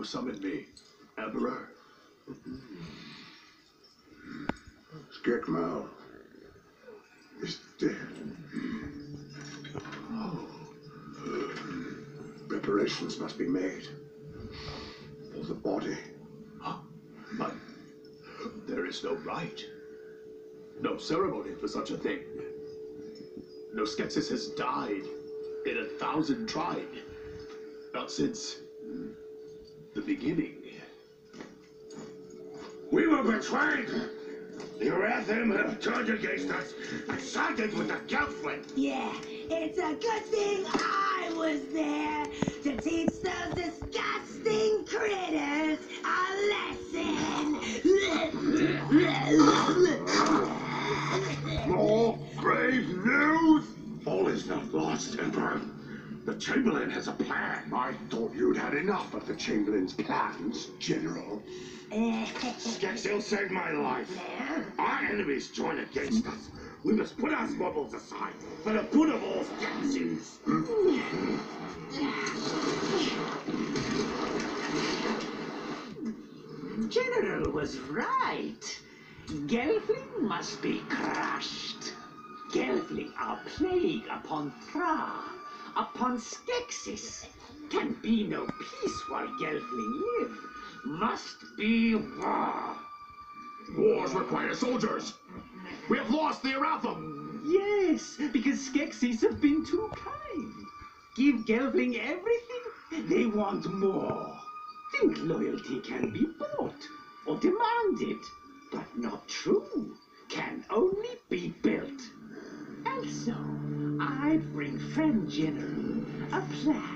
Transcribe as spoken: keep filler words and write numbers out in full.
who summoned me, Emperor. SkekMal is dead. Oh. Preparations must be made for the body. But there is no rite, no ceremony for such a thing. No SkekSil has died in a thousand tried, not since the beginning. We were betrayed. The Arathim have turned against us and sided with the Gelfling. Yeah, it's a good thing I was there to teach those disgusting critters a lesson. More brave news? All is not lost, Emperor. The Chamberlain has a plan. I thought you'd had enough of the Chamberlain's plans, General. SkekSil saved my life. Our enemies join against us. We must put our squabbles aside for the good of all SkekSils. General was right. Gelfling must be crushed. Gelfling are plague upon Thra, upon SkekSil. Can be no peace while Gelfling live. Must be war. Wars require soldiers. We have lost the Arathim. Yes, because SkekSil have been too kind. Give Gelfling everything, they want more. Think loyalty can be bought or demanded, but not true. Can only be built. Also, I bring friend General a plan.